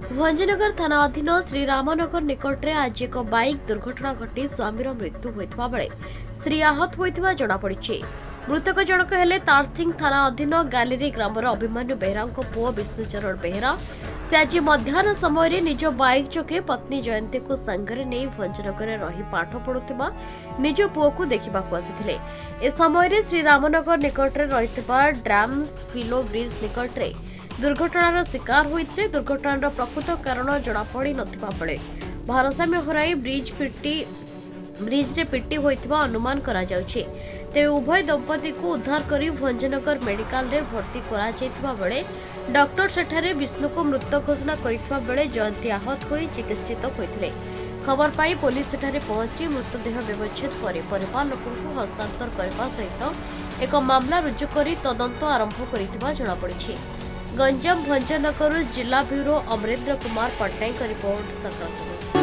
भंजनगर थाना अधीन श्रीरामनगर निकट में आज एक बाइक दुर्घटना घटी स्वामीर मृत्यु होता बेले स्त्री आहत होता जमापड़ी। मृतक जनक हेले तारसिंह थाना अधीन गालेरी ग्रामर अभिमन्यु बेहरा पुओ विष्णुचरण बेहरा। से आज मध्याह्न समय निज बाइक जोगे पत्नी जयंती को सांगरे नहीं भंजनगर रही पाठ पढ़ुवा निज पुओ को देखा आसी। ए समय श्रीरामनगर निकट में रही ड्राम्स फिलो ब्रिज निकट में दुर्घटनार शिकार होते। दुर्घटनार प्रकृत कारण जमापड़ी नथिबा बेले भारसाम्य हराई ब्रिज रे पिटी होइथिबा अनुमान करा जाउछि। तेबे उभय दंपति को उद्धार करी भंजनगर मेडिकल रे भर्ती करा जायथिबा बेले डॉक्टर सेठारे विष्णु को मृत घोषणा करिथिबा बेले जयंती आहत होई चिकित्सित होइथिले। खबर पाई पुलिस सेठारे पहुंची मृतदेह व्यवच्छेद पर परिवार लोकों को हस्तांतर करने सहित एक मामला रुजु करी तदंत आरंभ करिथिबा जणा पड़िछि। गंजाम भंजनगर जिला ब्यूरो अमरेंद्र कुमार पट्टनायक रिपोर्ट।